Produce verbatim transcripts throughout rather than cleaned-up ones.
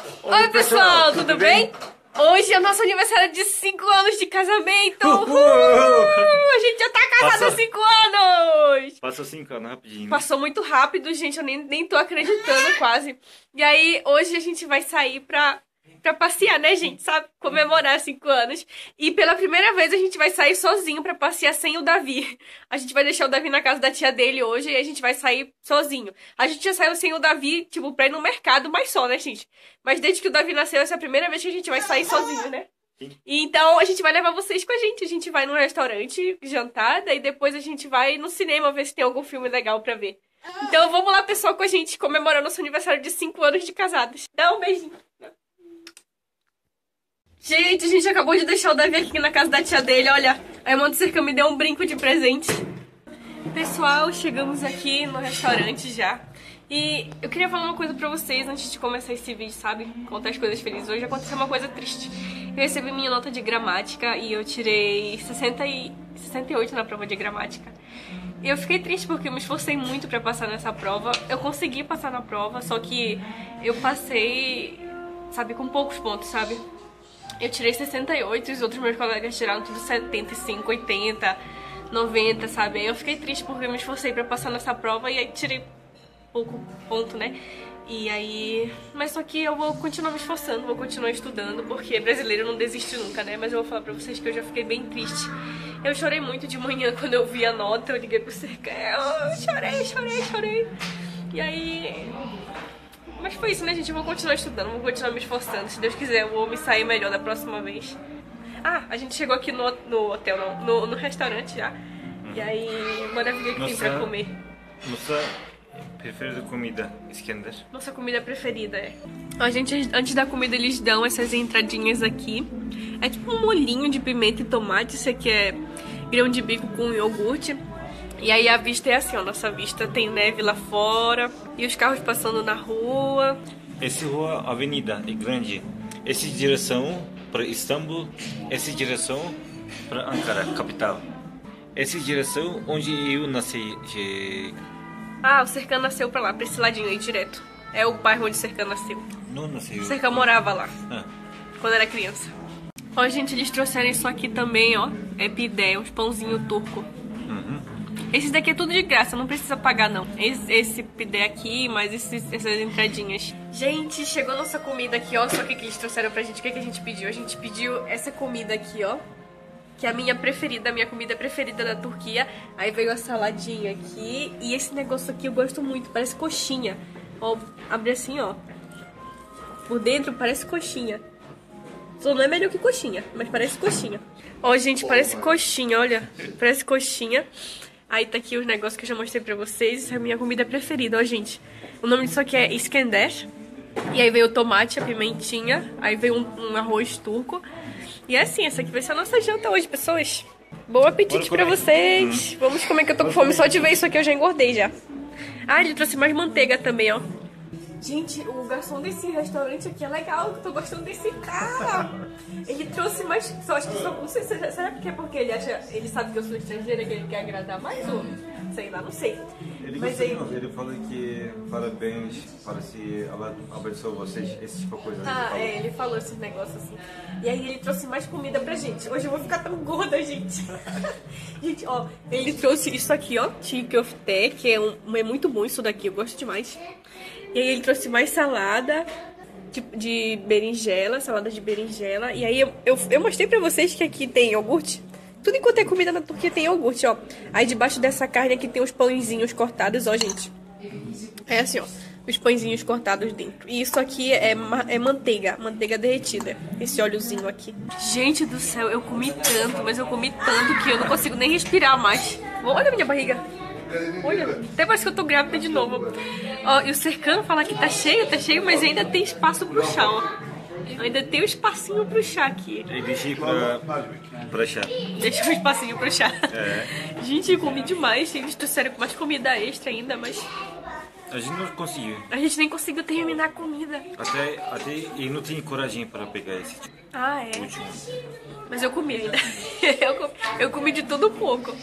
Oi, pessoal, tudo bem? Hoje é o nosso aniversário de cinco anos de casamento! Uhul! A gente já tá casado há cinco anos! Passou cinco anos rapidinho. Passou muito rápido, gente, eu nem, nem tô acreditando quase. E aí, hoje a gente vai sair pra, pra passear, né, gente? Sabe? Comemorar cinco anos. E pela primeira vez a gente vai sair sozinho pra passear sem o Davi. A gente vai deixar o Davi na casa da tia dele hoje e a gente vai sair sozinho. A gente já saiu sem o Davi, tipo, pra ir no mercado, mas só, né, gente? Mas desde que o Davi nasceu, essa é a primeira vez que a gente vai sair sozinho, né? Sim. E então a gente vai levar vocês com a gente. A gente vai num restaurante jantar, daí depois a gente vai no cinema ver se tem algum filme legal pra ver. Então vamos lá, pessoal, com a gente, comemorando nosso aniversário de cinco anos de casados. Dá um beijinho. Gente, a gente acabou de deixar o Davi aqui na casa da tia dele, olha. A irmã do Sercão me deu um brinco de presente. Pessoal, chegamos aqui no restaurante já. E eu queria falar uma coisa pra vocês antes de começar esse vídeo, sabe? Contar as coisas felizes. Hoje aconteceu uma coisa triste. Eu recebi minha nota de gramática e eu tirei sessenta e oito na prova de gramática. E eu fiquei triste porque eu me esforcei muito pra passar nessa prova. Eu consegui passar na prova, só que eu passei, sabe, com poucos pontos, sabe? Eu tirei sessenta e oito e os outros meus colegas tiraram tudo setenta e cinco, oitenta, noventa, sabe? Aí eu fiquei triste porque eu me esforcei pra passar nessa prova e aí tirei pouco ponto, né? E aí... Mas só que eu vou continuar me esforçando, vou continuar estudando, porque brasileiro não desiste nunca, né? Mas eu vou falar pra vocês que eu já fiquei bem triste. Eu chorei muito de manhã quando eu vi a nota, eu liguei pro Sercão, eu chorei, chorei, chorei. E aí... Mas foi isso, né, gente? Eu vou continuar estudando, vou continuar me esforçando. Se Deus quiser, eu vou me sair melhor da próxima vez. Ah, a gente chegou aqui no, no hotel, não, no, no restaurante já. E aí, maravilha que nossa, tem pra comer. Nossa preferida comida, Iskender. Nossa comida preferida, é. A gente, antes da comida, eles dão essas entradinhas aqui. É tipo um molhinho de pimenta e tomate. Isso aqui é grão de bico com iogurte. E aí a vista é assim, ó, nossa vista tem neve lá fora e os carros passando na rua. Essa rua, avenida, é grande. Essa direção para Istambul, essa direção para Ankara, capital. Essa direção onde eu nasci. De... Ah, o Sercão nasceu pra lá, pra esse ladinho aí, direto. É o bairro onde o Sercão nasceu. Não nasceu. O Sercão morava lá, ah. quando era criança. Ó, gente, eles trouxeram isso aqui também, ó. É pidé, uns pãozinho turco. Uhum. Esse daqui é tudo de graça, não precisa pagar não. Esse, esse pidé aqui, mais esses, essas entradinhas. Gente, chegou nossa comida aqui, ó. Só o que, que eles trouxeram pra gente, o que, que a gente pediu? A gente pediu essa comida aqui, ó. Que é a minha preferida, a minha comida preferida da Turquia. Aí veio a saladinha aqui. E esse negócio aqui eu gosto muito, parece coxinha. Ó, abre assim, ó. Por dentro parece coxinha. Só não é melhor que coxinha, mas parece coxinha. Ó, gente, parece coxinha, olha. Parece coxinha. Aí tá aqui os negócios que eu já mostrei pra vocês. Essa é a minha comida preferida, ó, gente. O nome disso aqui é Iskender. E aí veio o tomate, a pimentinha. Aí veio um, um arroz turco. E é assim, essa aqui vai ser a nossa janta hoje, pessoas. Bom apetite pra vocês. Hum. Vamos comer que eu tô com fome. Só de ver isso aqui eu já engordei já. Ah, ele trouxe mais manteiga também, ó. Gente, o garçom desse restaurante aqui é legal, eu tô gostando desse cara. Ele trouxe mais, só acho que só, não sei, será que é porque ele acha, ele sabe que eu sou estrangeira, que ele quer agradar mais ou sei lá, não sei. Ele mas gostou, aí... ele falou que parabéns para se abençoe vocês, esse tipo de coisa. Ah, ele é, ele falou esses negócios assim. E aí ele trouxe mais comida pra gente. Hoje eu vou ficar tão gorda, gente. Gente, ó, ele trouxe isso aqui, ó, Tikofté, que é, um, é muito bom isso daqui, eu gosto demais. E aí ele trouxe mais salada de, de berinjela, salada de berinjela. E aí eu, eu, eu mostrei pra vocês que aqui tem iogurte. Tudo enquanto é comida na Turquia tem iogurte, ó. Aí debaixo dessa carne aqui tem os pãezinhos cortados, ó, gente. É assim, ó, os pãezinhos cortados dentro. E isso aqui é, é manteiga, manteiga derretida. Esse óleozinho aqui. Gente do céu, eu comi tanto, mas eu comi tanto que eu não consigo nem respirar mais. Olha a minha barriga. Olha, até parece que eu tô grávida de novo. Ó, e o Sercão fala que tá cheio, tá cheio, mas ainda tem espaço pro chá, ó. Ainda tem um espacinho pro chá aqui. Eu deixei pra, pra chá. Deixa um espacinho pro chá. É. Gente, eu comi demais. Eles trouxeram mais comida extra ainda, mas... A gente não conseguiu. A gente nem conseguiu terminar a comida. Até, até eu não tenho coragem para pegar esse tipo. Ah, é? Último. Mas eu comi ainda. eu, comi, eu comi de tudo um pouco.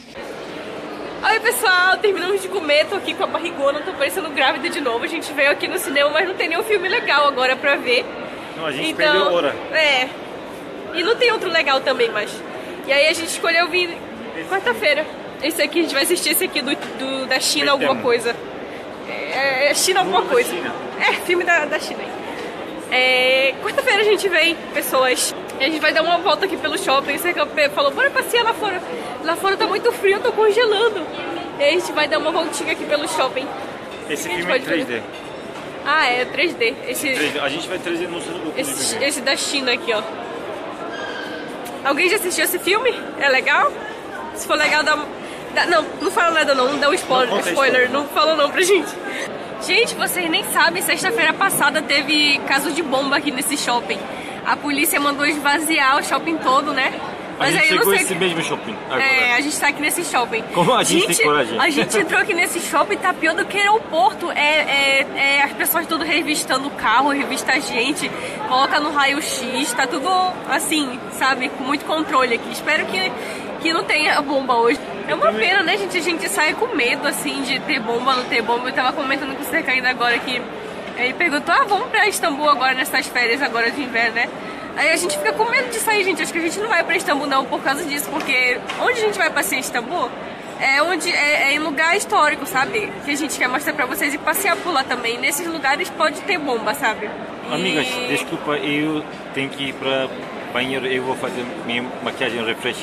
Oi, pessoal, terminamos de comer, tô aqui com a barrigona, tô parecendo grávida de novo. A gente veio aqui no cinema, mas não tem nenhum filme legal agora pra ver. Não, a gente então, perdeu hora. É. E não tem outro legal também, mas... E aí a gente escolheu vir quarta-feira. Esse aqui, a gente vai assistir esse aqui do, do, da China, alguma coisa. É, é China alguma coisa. É, filme da, da China. É, quarta-feira a gente vem, pessoas. E a gente vai dar uma volta aqui pelo shopping. Você falou, bora passear lá fora. Lá fora tá muito frio, eu tô congelando. E aí a gente vai dar uma voltinha aqui pelo shopping. Esse filme é três D. Ah, é três D. Esse, três D. A gente vai trazer no seu esse, esse da China aqui, ó. Alguém já assistiu esse filme? É legal? Se for legal, dá... dá não, não fala nada não, não dá um spoiler, não, spoiler, não fala não pra gente. Gente, vocês nem sabem, sexta-feira passada teve caso de bomba aqui nesse shopping. A polícia mandou esvaziar o shopping todo, né? Mas a gente aí eu não chegou sei esse que... mesmo shopping agora. É, a gente tá aqui nesse shopping. Como a gente, gente tem coragem? A gente entrou aqui nesse shopping, tá pior do que aeroporto. É, é, é as pessoas tudo revistando o carro, revista a gente, coloca no raio-x, tá tudo assim, sabe? Com muito controle aqui. Espero que, que não tenha bomba hoje. É uma pena, né, gente? A gente sai com medo, assim, de ter bomba, não ter bomba. Eu tava comentando com o Serkan ainda agora que ele perguntou, ah, vamos pra Istambul agora, nessas férias agora de inverno, né? Aí a gente fica com medo de sair, gente. Acho que a gente não vai pra Istambul não por causa disso, porque onde a gente vai passear em Istambul é, onde, é, é em lugar histórico, sabe? Que a gente quer mostrar pra vocês e passear por lá também. Nesses lugares pode ter bomba, sabe? E... Amigas, desculpa, eu tenho que ir pra banheiro, eu vou fazer minha maquiagem refresh.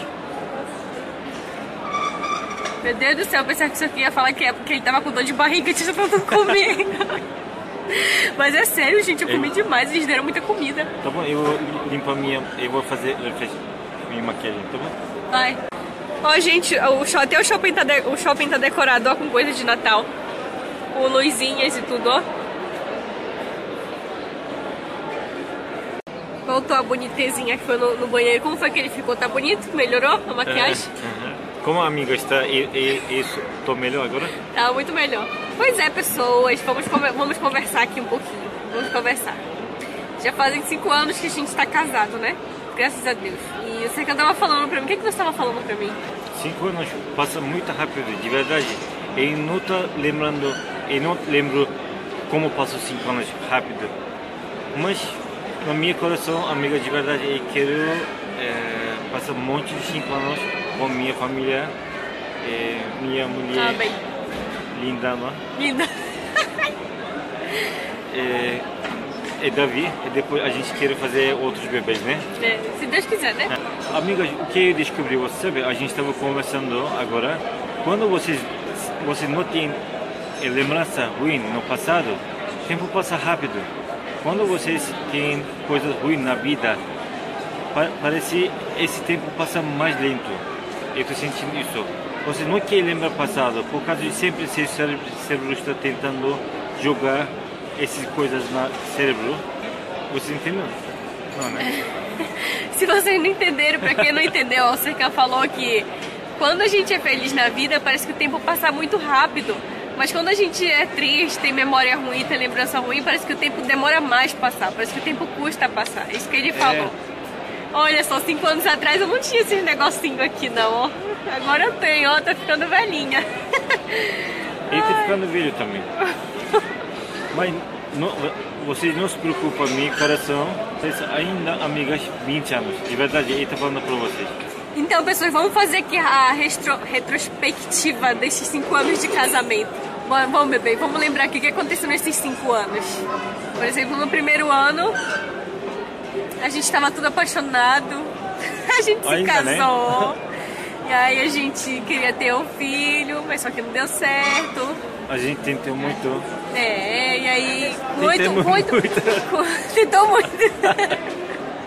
Meu Deus do céu, eu pensava que isso aqui ia falar que é porque ele tava com dor de barriga e tinha tentando comer. Mas é sério, gente, eu comi eu... demais, eles deram muita comida. Tá bom, eu vou limpar minha, eu vou fazer refresh, minha maquiagem, tá bom? Vai. Ó, gente, o, até o shopping, tá de, o shopping tá decorado, ó, com coisas de Natal. Com luzinhas e tudo, ó. Voltou a bonitezinha que foi no, no banheiro. Como foi que ele ficou? Tá bonito? Melhorou a maquiagem? É, uhum. Como a amiga está, e, e, isso, tô melhor agora? Tá muito melhor. Pois é, pessoas, vamos, vamos conversar aqui um pouquinho. Vamos conversar. Já fazem cinco anos que a gente tá casado, né? Graças a Deus. E você que tava falando pra mim, o que, que você tava falando pra mim? Cinco anos passa muito rápido, de verdade. Eu não tô lembrando, eu não lembro como passou cinco anos rápido. Mas, no meu coração, amiga, de verdade, eu quero é, passar um monte de cinco anos com minha família, é, minha mulher. Ah, bem. Linda, não? Linda. É, e Davi, e depois a gente quer fazer outros bebês, né? É, se Deus quiser, né? É. Amigas, o que eu descobri, você sabe, a gente estava conversando agora, quando vocês, vocês não têm lembrança ruim no passado, o tempo passa rápido. Quando vocês têm coisas ruins na vida, pa parece esse tempo passa mais lento. Eu estou sentindo isso. Você não quer lembrar passado, por causa de sempre seu cérebro, cérebro está tentando jogar essas coisas no cérebro. Você entendeu? Não, né? Se vocês não entenderam, pra quem não entendeu, o Serkan falou que quando a gente é feliz na vida, parece que o tempo passa muito rápido. Mas quando a gente é triste, tem memória ruim, tem lembrança ruim, parece que o tempo demora mais a passar. Parece que o tempo custa a passar. É isso que ele falou. É. Olha só, cinco anos atrás eu não tinha esses negocinho aqui não, ó. Agora eu tenho, ó, tá ficando velhinha. Ele tá ficando velho também. Mas não, vocês não se preocupam, meu coração, vocês ainda amigas vinte anos. De verdade, ele tá falando pra vocês. Então, pessoas, vamos fazer aqui a retro, retrospectiva desses cinco anos de casamento. Bom, vamos, bebê, vamos lembrar aqui o que aconteceu nesses cinco anos. Por exemplo, no primeiro ano, a gente estava tudo apaixonado, a gente ainda, se casou, né? E aí a gente queria ter um filho, mas só que não deu certo. A gente tentou muito. É, e aí, muito, muito, muito, muito. Tentou muito.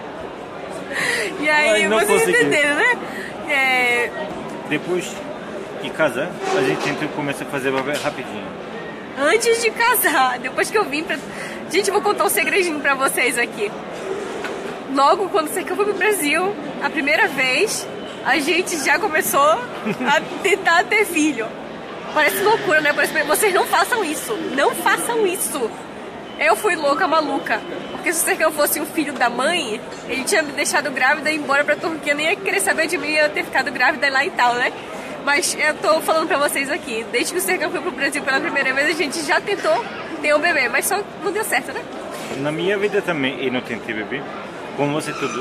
E aí, ai, vocês consegui. entenderam, né? É... Depois de casar, a gente tentou começar a fazer rapidinho. Antes de casar, depois que eu vim pra... Gente, eu vou contar um segredinho pra vocês aqui. Logo quando você que eu fui pro Brasil, a primeira vez, a gente já começou a tentar ter filho. Parece loucura, né? Parece... Vocês não façam isso. Não façam isso. Eu fui louca, maluca. Porque se o Serkan fosse um filho da mãe, ele tinha me deixado grávida e ir embora pra Turquia. Nem ia querer saber de mim, ia ter ficado grávida lá e tal, né? Mas eu tô falando pra vocês aqui. Desde que o Serkan foi pro Brasil pela primeira vez, a gente já tentou ter um bebê. Mas só não deu certo, né? Na minha vida também eu não tentei beber, como você tudo.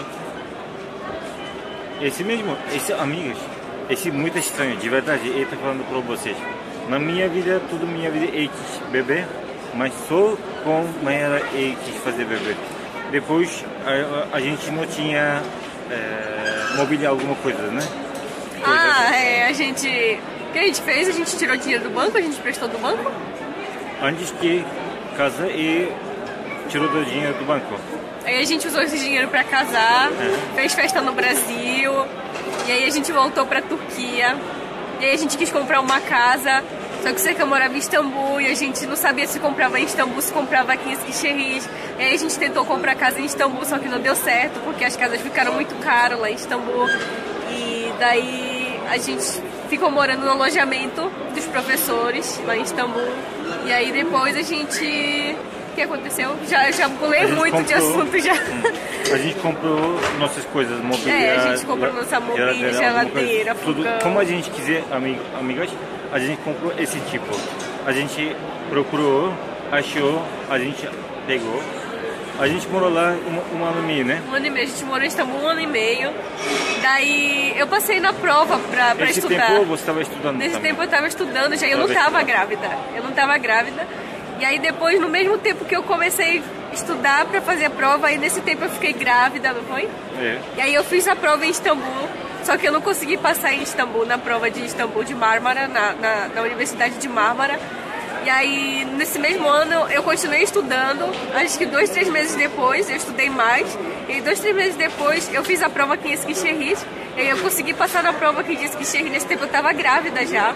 Esse mesmo, esse amigos, esse muito estranho, de verdade, eu tô falando para vocês. Na minha vida, tudo minha vida eu quis beber, mas só com maneira eu quis fazer beber. Depois a, a gente não tinha é, mobília alguma coisa, né? Coisa Ah, assim. é, a gente... O que a gente fez? A gente tirou dinheiro do banco, a gente prestou do banco. Antes que casa e tirou do dinheiro do banco. Aí a gente usou esse dinheiro pra casar, É. fez festa no Brasil, e aí a gente voltou pra Turquia, e aí a gente quis comprar uma casa, só que o Serkan morava em Istambul, e a gente não sabia se comprava em Istambul, se comprava aqui em Eskişehir. E aí a gente tentou comprar casa em Istambul, só que não deu certo, porque as casas ficaram muito caras lá em Istambul. E daí a gente ficou morando no alojamento dos professores lá em Istambul. E aí depois a gente... O que aconteceu? Já, já pulei muito comprou, de assunto já. Hum, a gente comprou nossas coisas, mobília. É, a gente comprou nossa mobília, geladeira, fogão. Tudo, como a gente quiser, amig, amigas, a gente comprou esse tipo. A gente procurou, achou, a gente pegou. A gente morou lá um, um ano e meio, né? Um ano e meio, a gente morou em Istambul um ano e meio. Daí eu passei na prova pra, pra Esse estudar. Nesse tempo você estava estudando Nesse também. tempo eu estava estudando, já eu não estava grávida. Eu não estava grávida. E aí depois, no mesmo tempo que eu comecei a estudar pra fazer a prova, aí nesse tempo eu fiquei grávida, não foi? É. E aí eu fiz a prova em Istambul, só que eu não consegui passar em Istambul, na prova de Istambul de Marmara, na, na, na Universidade de Marmara. E aí, nesse mesmo ano, eu continuei estudando, acho que dois, três meses depois, eu estudei mais. E dois, três meses depois, eu fiz a prova aqui em Eskişehir, e aí eu consegui passar na prova aqui de Eskişehir, nesse tempo eu tava grávida já.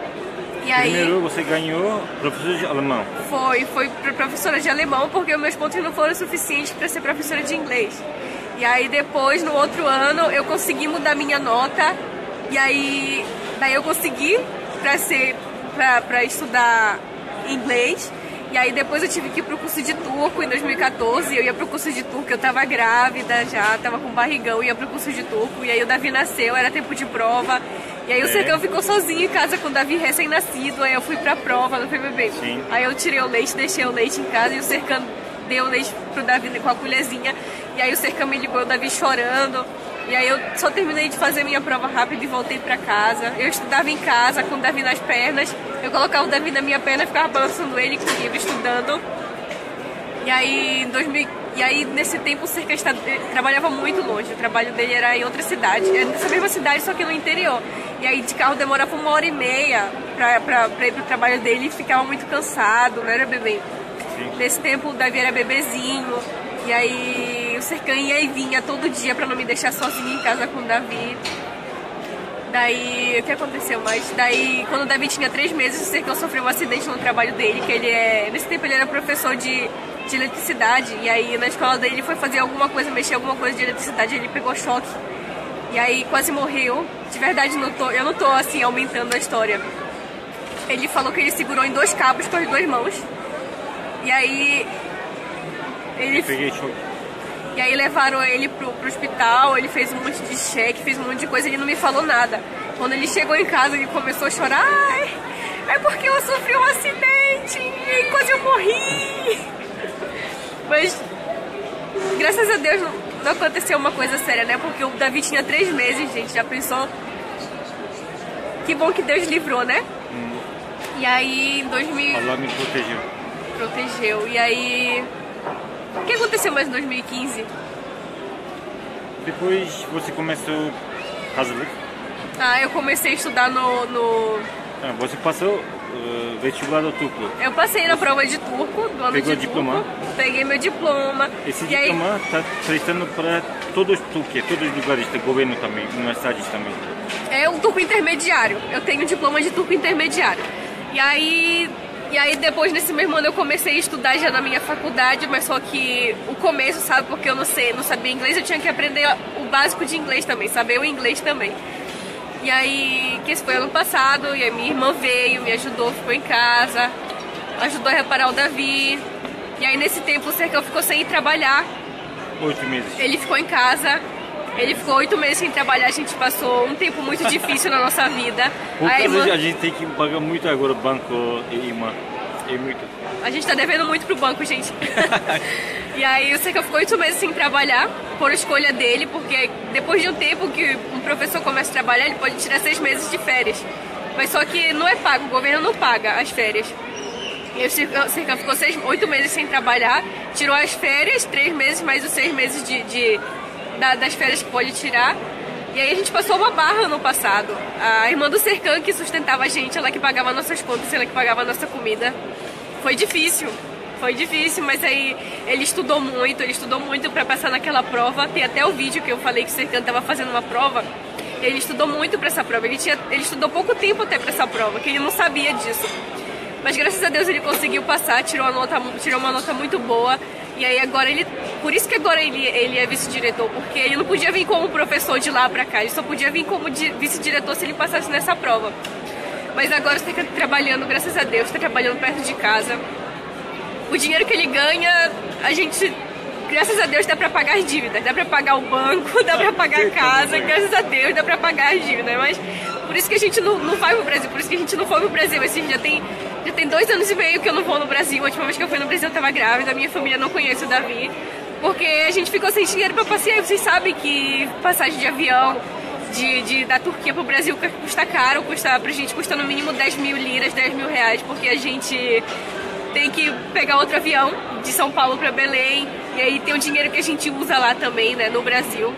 E aí, primeiro você ganhou professor de alemão. Foi, foi professora de alemão, porque os meus pontos não foram suficientes para ser professora de inglês. E aí depois, no outro ano, eu consegui mudar minha nota, e aí daí eu consegui para ser para estudar inglês. E aí depois eu tive que ir pro curso de turco em dois mil e quatorze, eu ia pro curso de turco, eu tava grávida já, tava com barrigão, ia pro curso de turco, e aí o Davi nasceu, era tempo de prova. E aí o Serkan ficou sozinho em casa com o Davi recém-nascido, aí eu fui pra prova, não foi, bebê? Sim. Aí eu tirei o leite, deixei o leite em casa e o Serkan deu o leite pro Davi com a colherzinha. E aí o Serkan me ligou, o Davi chorando. E aí eu só terminei de fazer minha prova rápida e voltei pra casa. Eu estudava em casa com o Davi nas pernas. Eu colocava o Davi na minha perna e ficava balançando ele com o livro, estudando. E aí, em dois mil, e aí nesse tempo o Serkan trabalhava muito longe. O trabalho dele era em outra cidade. Era nessa mesma cidade, só que no interior. E aí de carro demorava uma hora e meia pra, pra, pra ir pro trabalho dele e ficava muito cansado, não era bebê? Sim. Nesse tempo o Davi era bebezinho. E aí o Serkan ia e vinha todo dia pra não me deixar sozinha em casa com o Davi. Daí, o que aconteceu mais? Daí, quando o Davi tinha três meses, o Serkan sofreu um acidente no trabalho dele, que ele é... Nesse tempo ele era professor de, de eletricidade, e aí na escola dele ele foi fazer alguma coisa, mexer alguma coisa de eletricidade, ele pegou choque. E aí quase morreu. De verdade, não tô, eu não tô assim aumentando a história. Ele falou que ele segurou em dois cabos com as duas mãos. E aí... Ele... Peguei choque. E aí levaram ele pro, pro hospital, ele fez um monte de cheque, fez um monte de coisa, ele não me falou nada. Quando ele chegou em casa, ele começou a chorar. Ai, é porque eu sofri um acidente e quase eu morri. Mas, graças a Deus, não, não aconteceu uma coisa séria, né? Porque o Davi tinha três meses, gente, já pensou? Que bom que Deus livrou, né? Hum. E aí, em dois mil... Allah me protegeu. Protegeu. E aí... O que aconteceu mais em dois mil e quinze? Depois você começou hazırlık. Ah, eu comecei a estudar no... no... Ah, você passou uh, vestibular do turco. Eu passei na prova de turco, do ano Pegou de diploma? turco. Peguei meu diploma. Esse e diploma está aí... prestando para todos os Turquia, todos os lugares do governo também, universidades também. É um turco intermediário. Eu tenho um diploma de turco intermediário. E aí... E aí depois, nesse mesmo ano, eu comecei a estudar já na minha faculdade, mas só que o começo, sabe, porque eu não sei, não sabia inglês, eu tinha que aprender o básico de inglês também, saber o inglês também. E aí, que esse foi ano passado, e aí minha irmã veio, me ajudou, ficou em casa, ajudou a reparar o Davi. E aí nesse tempo o Serkan ficou sem ir trabalhar. Oito meses. Ele ficou em casa. Ele ficou oito meses sem trabalhar, a gente passou um tempo muito difícil na nossa vida. Por a, causa irmã... a gente tem que pagar muito agora banco e irmã. É muito. A gente tá devendo muito pro banco, gente. E aí o Serkan ficou oito meses sem trabalhar, por escolha dele, porque depois de um tempo que um professor começa a trabalhar, ele pode tirar seis meses de férias. Mas só que não é pago, o governo não paga as férias. E o Serkan ficou seis, oito meses sem trabalhar, tirou as férias, três meses mais os seis meses de, de, da, das férias que pode tirar. E aí a gente passou uma barra no passado. A irmã do Serkan que sustentava a gente, ela que pagava nossas contas, ela que pagava a nossa comida. Foi difícil, foi difícil, mas aí ele estudou muito, ele estudou muito pra passar naquela prova. Tem até o vídeo que eu falei que o Serkan tava fazendo uma prova. Ele estudou muito pra essa prova, ele, tinha, ele estudou pouco tempo até pra essa prova, que ele não sabia disso. Mas graças a Deus ele conseguiu passar, tirou, a nota, tirou uma nota muito boa. E aí agora ele... Por isso que agora ele, ele é vice-diretor, porque ele não podia vir como professor de lá pra cá, ele só podia vir como vice-diretor se ele passasse nessa prova. Mas agora você está trabalhando, graças a Deus, está trabalhando perto de casa. O dinheiro que ele ganha, a gente... Graças a Deus dá pra pagar as dívidas, dá pra pagar o banco, dá pra pagar a casa, graças a Deus dá pra pagar as dívidas, mas por isso que a gente não, não vai pro Brasil, por isso que a gente não foi pro Brasil, assim, já tem, já tem dois anos e meio que eu não vou no Brasil, a última vez que eu fui no Brasil eu tava grávida, a minha família não conhece o Davi, porque a gente ficou sem dinheiro pra passear, e vocês sabem que passagem de avião de, de, da Turquia pro Brasil custa caro, custa, pra gente custa no mínimo dez mil liras, dez mil reais, porque a gente tem que pegar outro avião de São Paulo pra Belém. E aí tem o dinheiro que a gente usa lá também, né, no Brasil.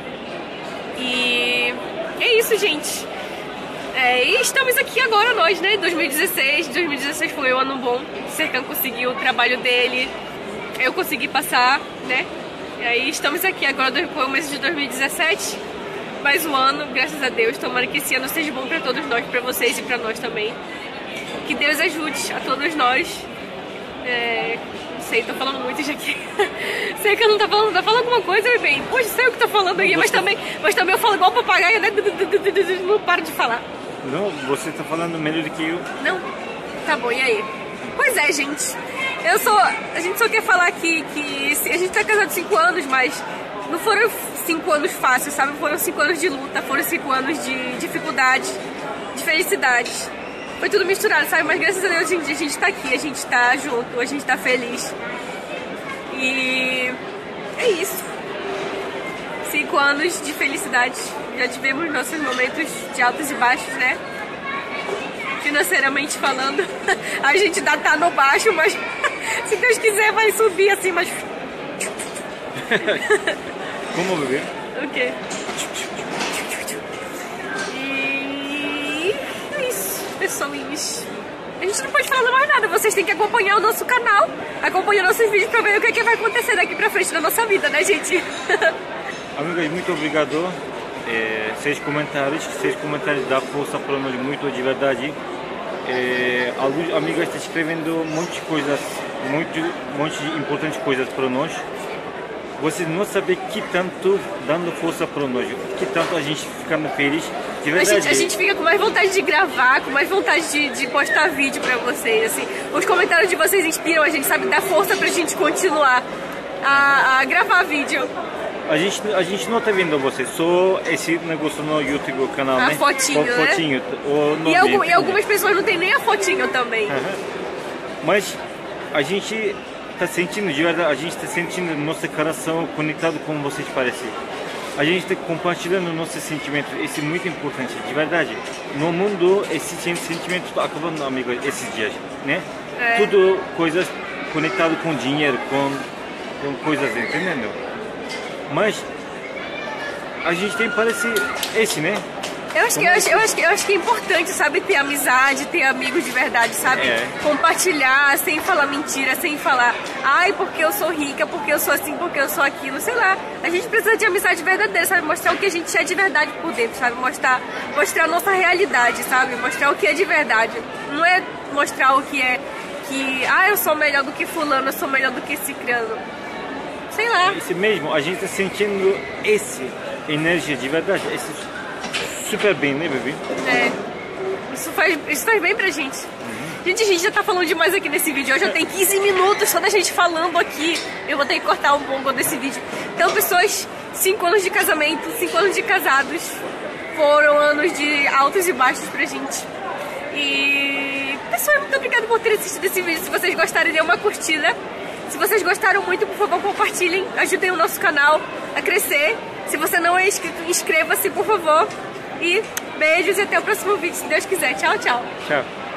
E é isso, gente. É, e estamos aqui agora nós, né, dois mil e dezesseis. dois mil e dezesseis foi um ano bom. O Serkan conseguiu o trabalho dele. Eu consegui passar, né. E aí estamos aqui agora, foi o mês de dois mil e dezessete. Mais um ano, graças a Deus. Tomara que esse ano seja bom pra todos nós, pra vocês e pra nós também. Que Deus ajude a todos nós. É... Não sei, tô falando muito já aqui. Sei que eu não tá falando, tá falando alguma coisa, meu bem. Poxa, sei o que tô falando aqui, mas também, mas também eu falo igual papagaio, né? Não paro de falar. Não, você tá falando melhor do que eu. Não? Tá bom, e aí? Pois é, gente. Eu sou. A gente só quer falar aqui que a gente tá casado cinco anos, mas não foram cinco anos fáceis, sabe? Foram cinco anos de luta, foram cinco anos de dificuldade, de felicidade. Foi tudo misturado, sabe? Mas graças a Deus a gente, a gente tá aqui, a gente tá junto, a gente tá feliz. E é isso. Cinco anos de felicidade. Já tivemos nossos momentos de altos e baixos, né? Financeiramente falando. A gente ainda tá no baixo, mas se Deus quiser vai subir assim, mas... Como, bebê? O quê? Pessoinhas. A gente não pode falar mais nada, vocês têm que acompanhar o nosso canal, acompanhar nossos vídeos pra ver o que, é que vai acontecer daqui pra frente na nossa vida, né, gente? Amigas, muito obrigado. É, seis comentários, seis comentários dá força para nós muito, de verdade. É, algumas amigas estão escrevendo um monte de coisas, muito, um monte de importantes coisas para nós. Vocês não sabem que tanto dando força para nós, que tanto a gente ficando feliz. De verdade. A gente, a gente fica com mais vontade de gravar, com mais vontade de, de postar vídeo pra vocês, assim. Os comentários de vocês inspiram a gente, sabe? Dá força pra gente continuar a, a gravar vídeo. A gente, a gente não tá vendo vocês, só esse negócio no YouTube, o canal, a né? Fotinho, o fotinho, né? O nome, e, algum, e algumas pessoas não tem nem a fotinho também. Uhum. Mas a gente tá sentindo, de verdade, a gente tá sentindo nosso coração conectado com vocês, parece. A gente está compartilhando nossos sentimentos, isso é muito importante, de verdade. No mundo, esse sentimento está acabando, amigos, esses dias, né? É. Tudo coisas conectadas com dinheiro, com, com coisas, entendendo? Mas a gente tem, parece, esse, né? Eu acho, que, eu, acho, eu, acho que, eu acho que é importante, sabe, ter amizade, ter amigos de verdade, sabe? É. Compartilhar, sem falar mentira, sem falar ai, porque eu sou rica, porque eu sou assim, porque eu sou aquilo, sei lá. A gente precisa de amizade verdadeira, sabe? Mostrar o que a gente é de verdade por dentro, sabe? Mostrar, mostrar a nossa realidade, sabe? Mostrar o que é de verdade. Não é mostrar o que é que, ah, eu sou melhor do que fulano, eu sou melhor do que ciclano. Sei lá. Esse mesmo, a gente está sentindo esse energia de verdade, esse super bem, né, bebê? É. Isso faz, isso faz bem pra gente. Uhum. Gente, a gente já tá falando demais aqui nesse vídeo. Hoje já tem quinze minutos só da gente falando aqui. Eu vou ter que cortar um pouco desse vídeo. Então, pessoas, cinco anos de casamento, cinco anos de casados. Foram anos de altos e baixos pra gente. E Pessoal, muito obrigada por terem assistido esse vídeo. Se vocês gostarem, dê uma curtida. Se vocês gostaram muito, por favor, compartilhem. Ajudem o nosso canal a crescer. Se você não é inscrito, inscreva-se, por favor. E beijos e até o próximo vídeo, se Deus quiser. Tchau, tchau. Tchau.